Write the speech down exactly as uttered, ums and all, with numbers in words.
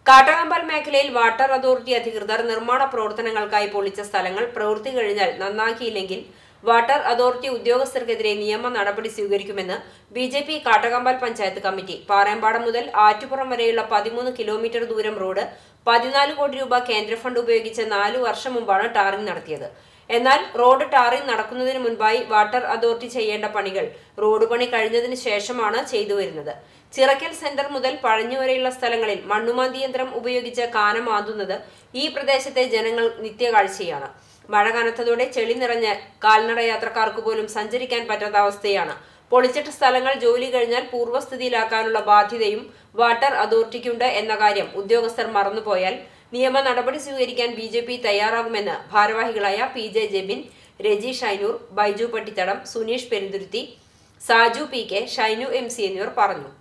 കാട്ടകമ്പൽ മേഖലയിൽ water authority അധികൃതർ നിർമ്മാണ പ്രവർത്തനങ്ങൾക്കായി പൊളിച്ച സ്ഥലങ്ങൾ പ്രവൃത്തി കഴിഞ്ഞാൽ നന്നാക്കിയില്ലെങ്കിൽ വാട്ടർ അതോറിറ്റി ഉദ്യോഗസ്ഥർക്കെതിരെ നിയമ നടപടി സ്വീകരിക്കുമെന്ന് B J P Kattakampal panchayat committee. Parembadam മുതൽ ആറ്റുപുറം വരെയുള്ള പതിമൂന്ന് കിലോമീറ്റർ ദൂരം റോഡ് പതിനാല് കോടി രൂപ കേന്ദ്ര ഫണ്ട് ഉപയോഗിച്ച് നാലു വർഷം മുമ്പാണ് ടാറിംഗ് നടത്തിയത്. എന്നാൽ റോഡ് ടാറിംഗ് നടക്കുന്നതിന് മുൻപായി വാട്ടർ അതോറിറ്റി ചെയ്യേണ്ട പണികൾ റോഡ് പണി കഴിഞ്ഞതിന് ശേഷമാണ് ചെയ്തു വരുന്നത്. ചിറക്കൽ സെന്റർ മുതൽ പഴഞ്ഞു വരെയുള്ള സ്ഥലങ്ങളിൽ മണ്ണുമാന്തി യന്ത്രം ഉപയോഗിച്ച് കാന മാന്തുന്നത് ഈ പ്രദേശത്തെ ജനങ്ങൾ നിത്യകാഴ്ചയാണ്. മഴ കനത്തതോടെ ചെളി നിറഞ്ഞ് കാൽനട യാത്രക്കാർക്ക് പോലും സഞ്ചരിക്കാൻ പറ്റാത്ത അവസ്ഥയാണ്. പൊളിച്ചിട്ട സ്ഥലങ്ങൾ ജോലി കഴിഞ്ഞാൽ പൂർവ്വസ്ഥിതിയിലാക്കാനുള്ള ബാധ്യതയും വാട്ടർ അതോറിറ്റിക്കുണ്ട് എന്ന കാര്യം ഉദ്യോഗസ്ഥർ മറന്നുപോയാൽ നിയമ നടപടി സ്വീകരിക്കാൻ ബി ജെ പി തയ്യാറാകുമെന്ന് ഭാരവാഹികളായ P J Jebin, Reji Shainoor, Baiju Pattithadam, Suneesh Perumthuruthy, Saju P K, Shainu M C എന്നിവർ പറഞ്ഞു.